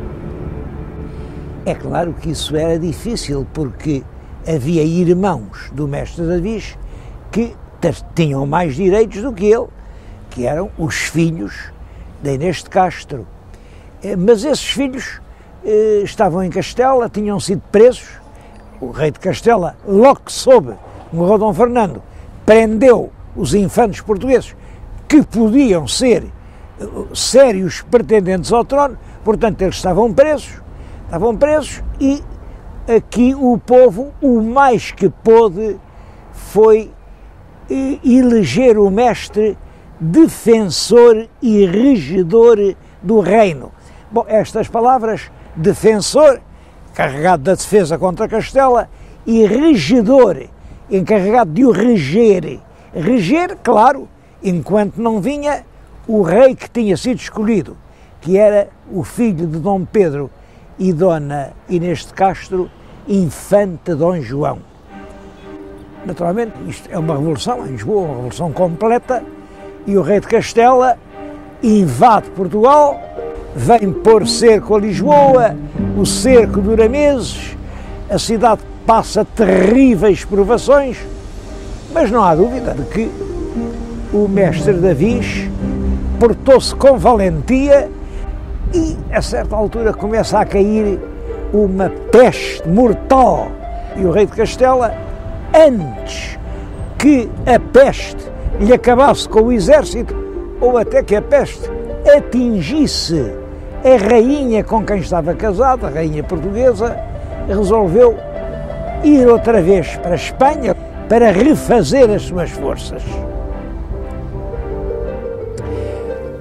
É claro que isso era difícil, porque havia irmãos do mestre Davis que tinham mais direitos do que ele, que eram os filhos de Inês de Castro. Mas esses filhos eh, estavam em Castela, tinham sido presos. O rei de Castela, logo que soube, morreu Dom Fernando, prendeu os infantes portugueses que podiam ser sérios pretendentes ao trono, portanto eles estavam presos, estavam presos e aqui o povo, o mais que pôde, foi eleger o mestre defensor e regedor do reino. Bom, estas palavras, defensor, carregado da defesa contra Castela, e regedor, encarregado de o reger. Reger, claro, enquanto não vinha o rei que tinha sido escolhido, que era o filho de Dom Pedro e Dona Inês de Castro, infante Dom João. Naturalmente, isto é uma revolução em Lisboa, uma revolução completa, e o rei de Castela invade Portugal, vem pôr cerco a Lisboa, o cerco dura meses, a cidade passa terríveis provações, mas não há dúvida de que o mestre Davis portou-se com valentia e, a certa altura, começa a cair uma peste mortal. E o rei de Castela, antes que a peste lhe acabasse com o exército, ou até que a peste atingisse a rainha com quem estava casado, a rainha portuguesa, resolveu ir outra vez para a Espanha para refazer as suas forças.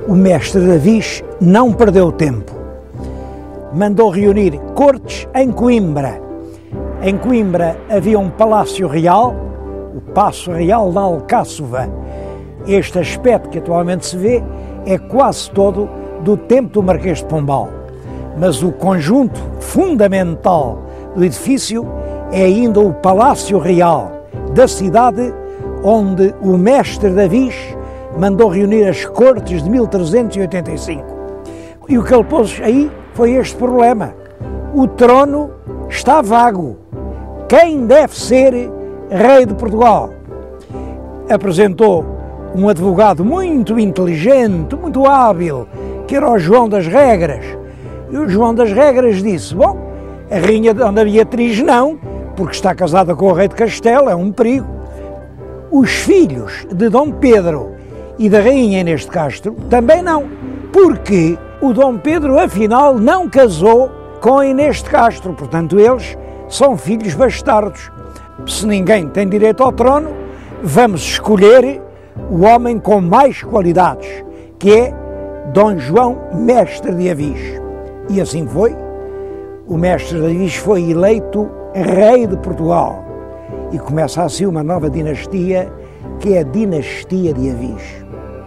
O mestre Davis não perdeu tempo. Mandou reunir cortes em Coimbra. Em Coimbra havia um palácio real, o Paço Real da Alcáçova. Este aspecto que atualmente se vê é quase todo do tempo do Marquês de Pombal. Mas o conjunto fundamental do edifício é ainda o Palácio Real da cidade, onde o mestre Davis mandou reunir as cortes de mil trezentos e oitenta e cinco. E o que ele pôs aí foi este problema. O trono está vago. Quem deve ser rei de Portugal? Apresentou um advogado muito inteligente, muito hábil, que era o João das Regras. E o João das Regras disse, bom, a rainha Dona Beatriz não, porque está casada com o rei de Castela, é um perigo. Os filhos de Dom Pedro e da rainha Inês de Castro também não, porque o Dom Pedro, afinal, não casou com a Inês de Castro, portanto, eles são filhos bastardos. Se ninguém tem direito ao trono, vamos escolher o homem com mais qualidades, que é Dom João Mestre de Avis. E assim foi. O Mestre de Avis foi eleito rei de Portugal. E começa assim uma nova dinastia, que é a dinastia de Avis.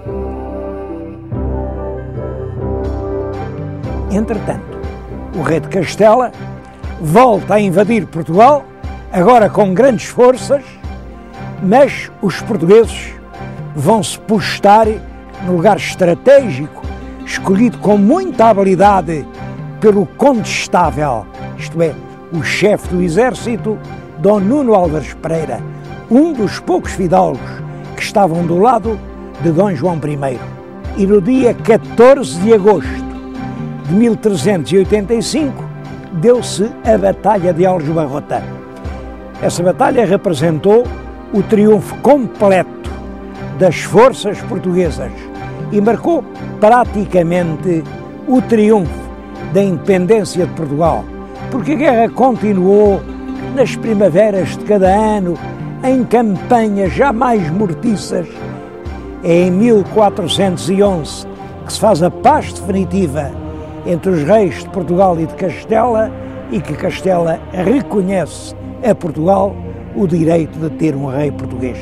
Entretanto, o rei de Castela volta a invadir Portugal, agora com grandes forças, mas os portugueses vão-se postar no lugar estratégico, escolhido com muita habilidade pelo condestável, isto é, o chefe do exército, Dom Nuno Álvares Pereira, um dos poucos fidalgos que estavam do lado de Dom João I. E no dia catorze de agosto de mil trezentos e oitenta e cinco, deu-se a Batalha de Aljubarrota. Essa batalha representou o triunfo completo das forças portuguesas e marcou praticamente o triunfo da independência de Portugal, porque a guerra continuou nas primaveras de cada ano, em campanhas jamais mortiças. É em mil quatrocentos e onze que se faz a paz definitiva entre os reis de Portugal e de Castela e que Castela reconhece a Portugal o direito de ter um rei português.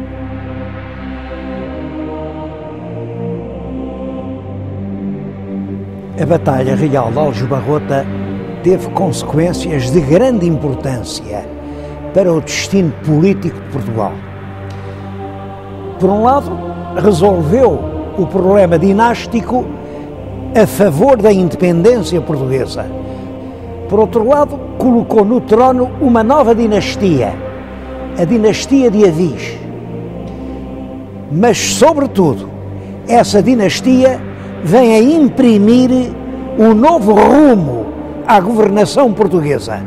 A Batalha Real de Aljubarrota teve consequências de grande importância para o destino político de Portugal. Por um lado, resolveu o problema dinástico a favor da independência portuguesa. Por outro lado, colocou no trono uma nova dinastia, a dinastia de Avis. Mas, sobretudo, essa dinastia vem a imprimir um novo rumo à governação portuguesa.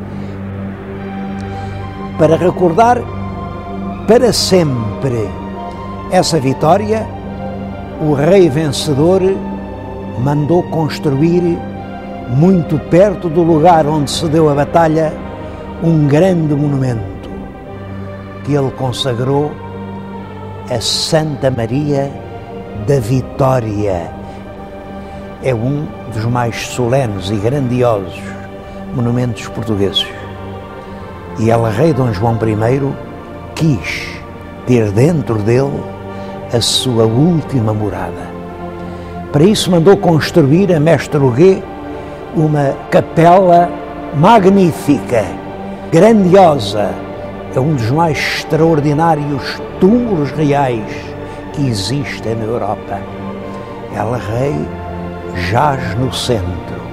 Para recordar para sempre essa vitória, o rei vencedor mandou construir, muito perto do lugar onde se deu a batalha, um grande monumento que ele consagrou a Santa Maria da Vitória. É um dos mais solenes e grandiosos monumentos portugueses. E El Rei Dom João I quis ter dentro dele a sua última morada. Para isso mandou construir a Mestre Huguet uma capela magnífica, grandiosa. É um dos mais extraordinários túmulos reais que existem na Europa. El Rei jaz no centro.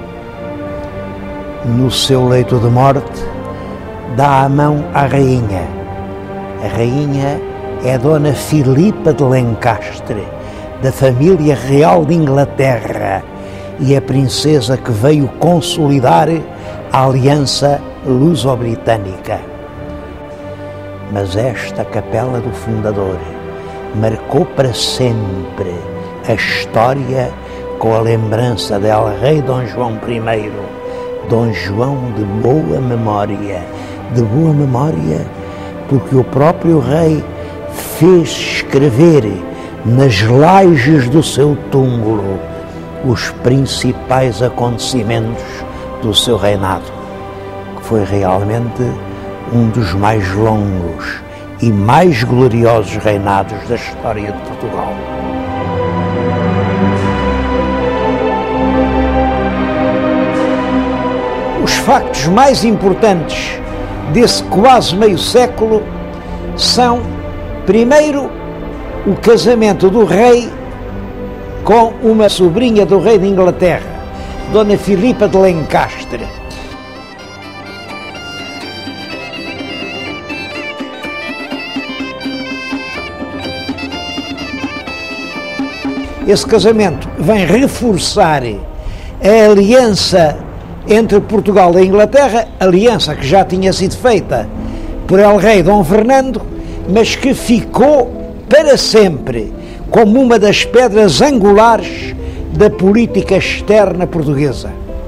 No seu leito de morte, dá a mão à rainha. A rainha é Dona Filipa de Lencastre, da família real de Inglaterra, e a princesa que veio consolidar a aliança luso-britânica. Mas esta capela do fundador marcou para sempre a história com a lembrança de El Rei Dom João I, Dom João de boa memória, de boa memória porque o próprio rei fez escrever nas lajes do seu túmulo os principais acontecimentos do seu reinado, que foi realmente um dos mais longos e mais gloriosos reinados da história de Portugal. Os factos mais importantes desse quase meio século são, primeiro, o casamento do rei com uma sobrinha do rei de Inglaterra, Dona Filipa de Lencastre. Esse casamento vem reforçar a aliança entre Portugal e Inglaterra, aliança que já tinha sido feita por el rei Dom Fernando, mas que ficou para sempre como uma das pedras angulares da política externa portuguesa.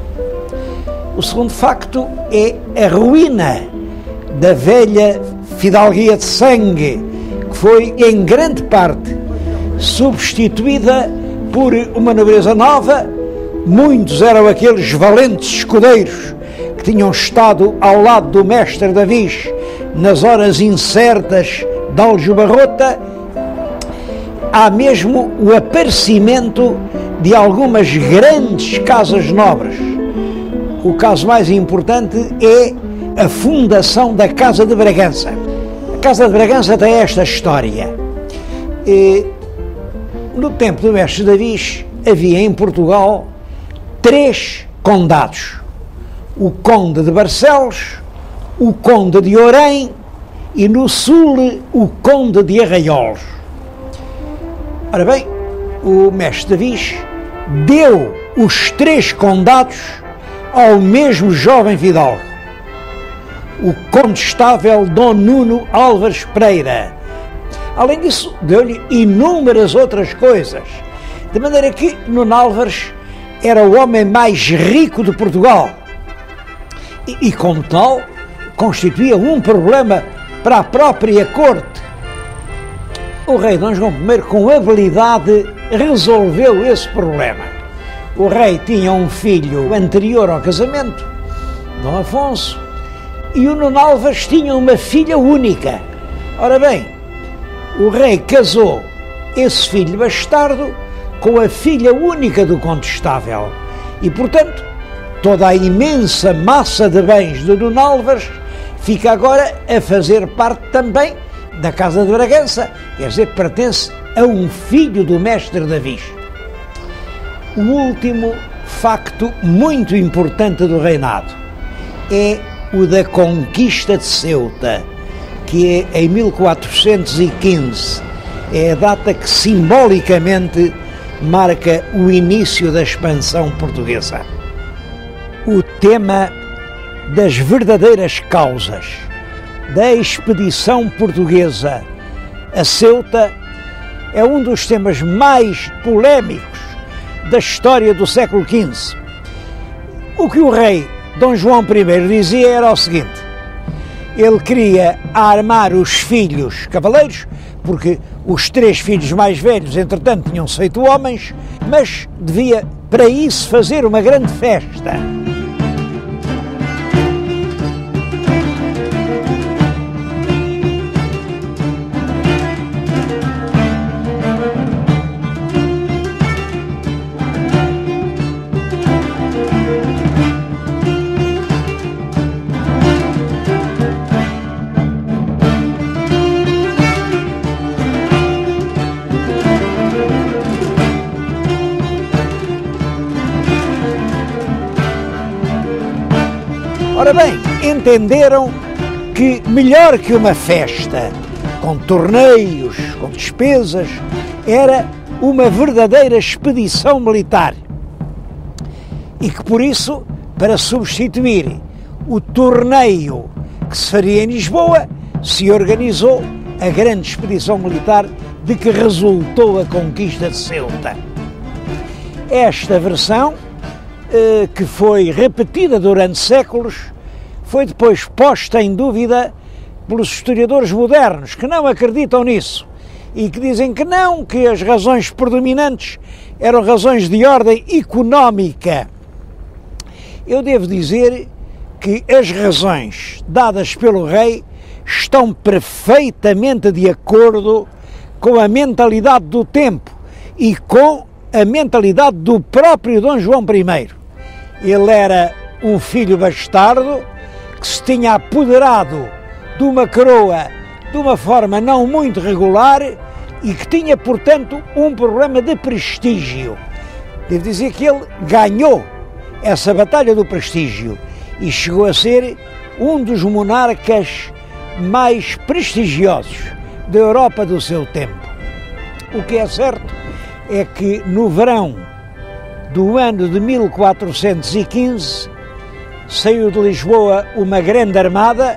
O segundo facto é a ruína da velha fidalguia de sangue, que foi em grande parte substituída por uma nobreza nova. Muitos eram aqueles valentes escudeiros que tinham estado ao lado do mestre Davis nas horas incertas de Aljubarrota. Há mesmo o aparecimento de algumas grandes casas nobres. O caso mais importante é a fundação da Casa de Bragança. A Casa de Bragança tem esta história. E, no tempo do mestre Davis, havia em Portugal três condados: o Conde de Barcelos, o Conde de Orém e, no sul, o Conde de Arraiolos. Ora bem, o mestre Davis deu os três condados ao mesmo jovem fidalgo, o condestável Dom Nuno Álvares Pereira. Além disso, deu-lhe inúmeras outras coisas, de maneira que Nuno Álvares era o homem mais rico de Portugal e, e como tal, constituía um problema para a própria corte. O rei Dom João I, com habilidade, resolveu esse problema. O rei tinha um filho anterior ao casamento, Dom Afonso, e o Nuno Álvares tinha uma filha única. Ora bem, o rei casou esse filho bastardo com a filha única do condestável e, portanto, toda a imensa massa de bens de Nuno Álvares fica agora a fazer parte também da Casa de Bragança, quer dizer, pertence a um filho do mestre Davis. O último facto muito importante do reinado é o da conquista de Ceuta, que é em mil quatrocentos e quinze. É a data que simbolicamente marca o início da expansão portuguesa. O tema das verdadeiras causas da expedição portuguesa a Ceuta é um dos temas mais polémicos da história do século quinze. O que o rei Dom João I dizia era o seguinte: ele queria armar os filhos cavaleiros, porque os três filhos mais velhos, entretanto, tinham-se feito homens, mas devia, para isso, fazer uma grande festa. Ora bem, entenderam que melhor que uma festa, com torneios, com despesas, era uma verdadeira expedição militar. E que por isso, para substituir o torneio que se faria em Lisboa, se organizou a grande expedição militar de que resultou a conquista de Ceuta. Esta versão, eh, que foi repetida durante séculos, foi depois posta em dúvida pelos historiadores modernos, que não acreditam nisso e que dizem que não, que as razões predominantes eram razões de ordem económica. Eu devo dizer que as razões dadas pelo rei estão perfeitamente de acordo com a mentalidade do tempo e com a mentalidade do próprio Dom João primeiro. Ele era um filho bastardo que se tinha apoderado de uma coroa de uma forma não muito regular e que tinha, portanto, um problema de prestígio. Devo dizer que ele ganhou essa batalha do prestígio e chegou a ser um dos monarcas mais prestigiosos da Europa do seu tempo. O que é certo é que no verão do ano de mil quatrocentos e quinze saiu de Lisboa uma grande armada,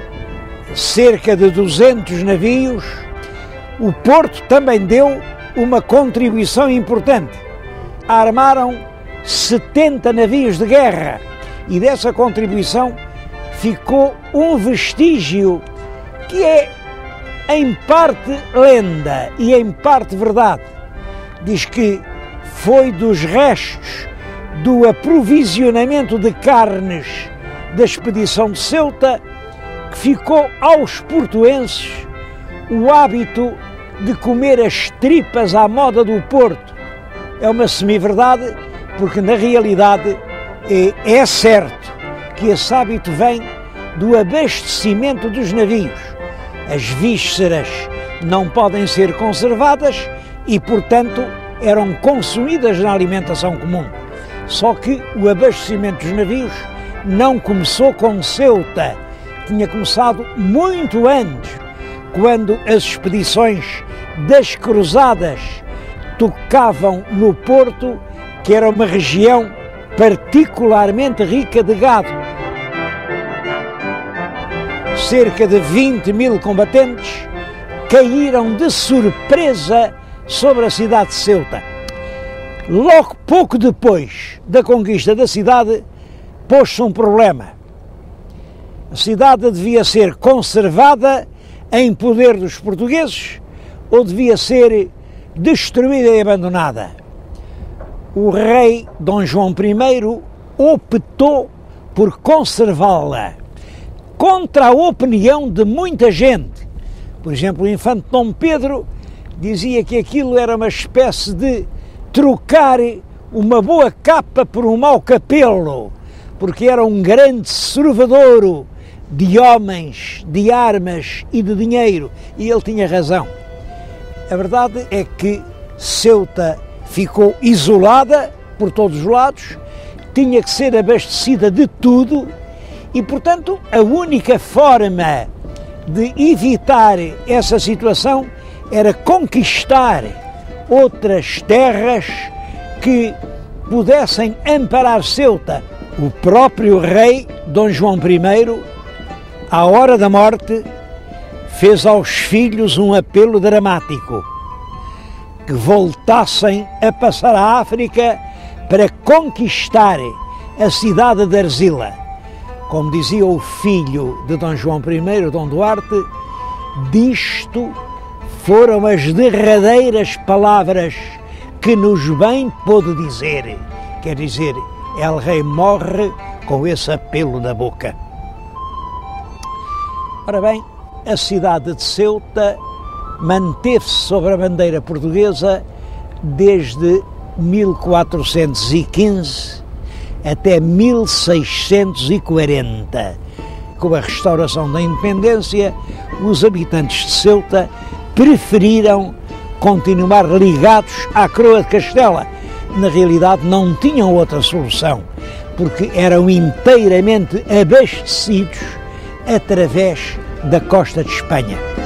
cerca de duzentos navios. O Porto também deu uma contribuição importante. Armaram setenta navios de guerra e dessa contribuição ficou um vestígio que é em parte lenda e em parte verdade. Diz que foi dos restos do aprovisionamento de carnes da expedição de Ceuta que ficou aos portuenses o hábito de comer as tripas à moda do Porto. É uma semi-verdade, porque na realidade é, é certo que esse hábito vem do abastecimento dos navios. As vísceras não podem ser conservadas e, portanto, eram consumidas na alimentação comum. Só que o abastecimento dos navios não começou com Ceuta, tinha começado muito antes, quando as expedições das cruzadas tocavam no Porto, que era uma região particularmente rica de gado. Cerca de vinte mil combatentes caíram de surpresa sobre a cidade de Ceuta. Logo pouco depois da conquista da cidade, pôs-se um problema. A cidade devia ser conservada em poder dos portugueses ou devia ser destruída e abandonada. O rei Dom João primeiro optou por conservá-la, contra a opinião de muita gente. Por exemplo, o infante Dom Pedro dizia que aquilo era uma espécie de trocar uma boa capa por um mau capelo, porque era um grande servadouro de homens, de armas e de dinheiro, e ele tinha razão. A verdade é que Ceuta ficou isolada por todos os lados, tinha que ser abastecida de tudo e, portanto, a única forma de evitar essa situação era conquistar outras terras que pudessem amparar Ceuta. O próprio rei Dom João primeiro, à hora da morte, fez aos filhos um apelo dramático, que voltassem a passar a África para conquistar a cidade de Arzila. Como dizia o filho de Dom João primeiro, Dom Duarte, disto foram as derradeiras palavras que nos bem pôde dizer. Quer dizer, El Rei morre com esse apelo na boca. Ora bem, a cidade de Ceuta manteve-se sobre a bandeira portuguesa desde mil quatrocentos e quinze até mil seiscentos e quarenta. Com a restauração da independência, os habitantes de Ceuta preferiram continuar ligados à coroa de Castela. Na realidade, não tinham outra solução, porque eram inteiramente abastecidos através da costa de Espanha.